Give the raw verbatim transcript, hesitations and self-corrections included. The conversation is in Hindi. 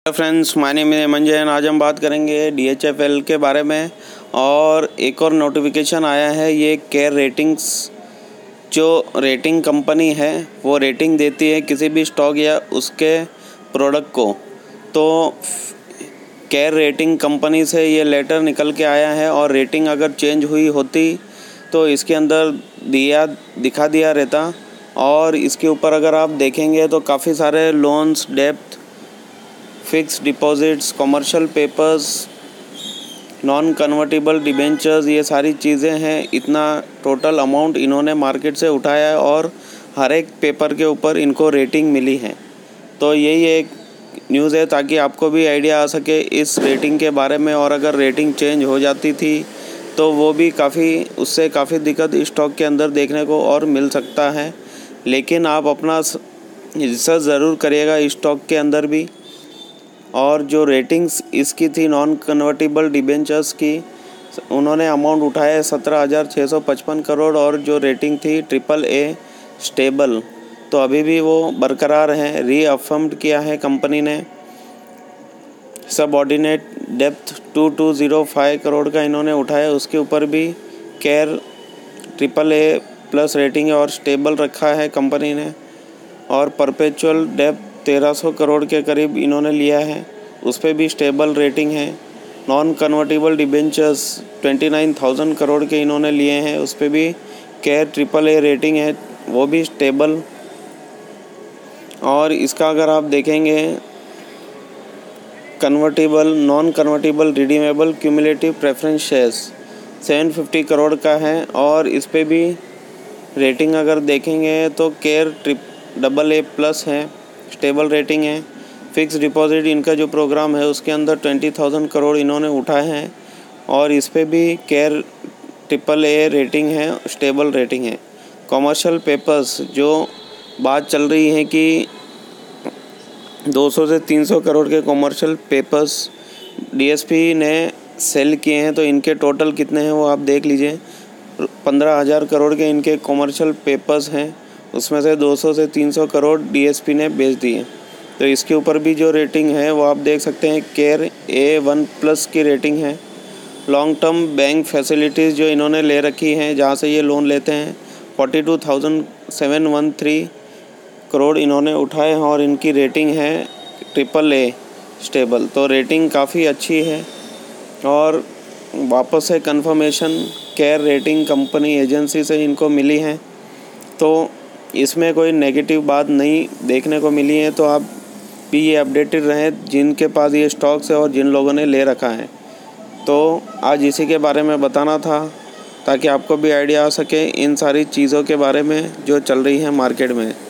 फ्रेंड्स, माय नेम है मंजन। आज हम बात करेंगे डी एच एफ एल के बारे में। और एक और नोटिफिकेशन आया है, ये केयर रेटिंग्स जो रेटिंग कंपनी है वो रेटिंग देती है किसी भी स्टॉक या उसके प्रोडक्ट को। तो केयर रेटिंग कंपनी से ये लेटर निकल के आया है और रेटिंग अगर चेंज हुई होती तो इसके अंदर दिया दिखा दिया रहता। और इसके ऊपर अगर आप देखेंगे तो काफ़ी सारे लोन्स, डेप्थ, fix deposits, commercial papers, non convertible debentures, ये सारी चीज़ें हैं। इतना टोटल अमाउंट इन्होंने मार्केट से उठाया है और हर एक पेपर के ऊपर इनको रेटिंग मिली है। तो यही एक न्यूज़ है ताकि आपको भी आइडिया आ सके इस रेटिंग के बारे में। और अगर रेटिंग चेंज हो जाती थी तो वो भी काफ़ी उससे काफ़ी दिक्कत स्टॉक के अंदर देखने को और मिल सकता है। लेकिन आप अपना रिसर्च ज़रूर करिएगा इस स्टॉक के अंदर भी। और जो रेटिंग्स इसकी थी नॉन कन्वर्टिबल डिबेंचर्स की, उन्होंने अमाउंट उठाया है सत्रह हज़ार छः सौ पचपन करोड़। और जो रेटिंग थी ट्रिपल ए स्टेबल, तो अभी भी वो बरकरार है। रीअफर्म्ड किया है कंपनी ने। सबऑर्डिनेट डेप्थ two two zero five crore का इन्होंने उठाया, उसके ऊपर भी care triple A plus rating है और स्टेबल रखा है कंपनी ने। और परपेचुअल डेप्थ तेरह सौ करोड़ के करीब इन्होंने लिया है, उस पर भी स्टेबल रेटिंग है। नॉन कन्वर्टिबल डिबेंचर्स उनतीस हज़ार करोड़ के इन्होंने लिए हैं, उस पर भी केयर ट्रिपल ए रेटिंग है, वो भी स्टेबल। और इसका अगर आप देखेंगे convertible, non convertible redeemable cumulative preference shares सात सौ पचास करोड़ का है। और इस पर भी रेटिंग अगर देखेंगे तो care trip double A plus है, स्टेबल रेटिंग है। फिक्स डिपॉजिट इनका जो प्रोग्राम है उसके अंदर बीस हज़ार करोड़ इन्होंने उठाए हैं और इस पे भी केयर ट्रिपल ए रेटिंग है, स्टेबल रेटिंग है। कमर्शियल पेपर्स जो बात चल रही है कि दो सौ से तीन सौ करोड़ के commercial papers D S P ने सेल किए हैं, तो इनके टोटल कितने हैं वो आप देख लीजिए। पंद्रह हज़ार करोड़ के इनके कमर्शियल पेपर्स हैं, उसमें से दो सौ से तीन सौ करोड़ डी एस पी ने बेच दिए। तो इसके ऊपर भी जो रेटिंग है वो आप देख सकते हैं, केयर ए वन प्लस की रेटिंग है। लॉन्ग टर्म बैंक फैसिलिटीज़ जो इन्होंने ले रखी हैं, जहाँ से ये लोन लेते हैं, बयालीस हज़ार सात सौ तेरह करोड़ इन्होंने उठाए हैं और इनकी रेटिंग है ट्रिपल ए स्टेबल। तो रेटिंग काफ़ी अच्छी है। और वापस से confirmation care rating company agency से इनको मिली है, तो इसमें कोई नेगेटिव बात नहीं देखने को मिली है। तो आप भी ये अपडेटेड रहें जिनके पास ये स्टॉक्स है और जिन लोगों ने ले रखा है। तो आज इसी के बारे में बताना था ताकि आपको भी आइडिया आ सके इन सारी चीज़ों के बारे में जो चल रही है मार्केट में।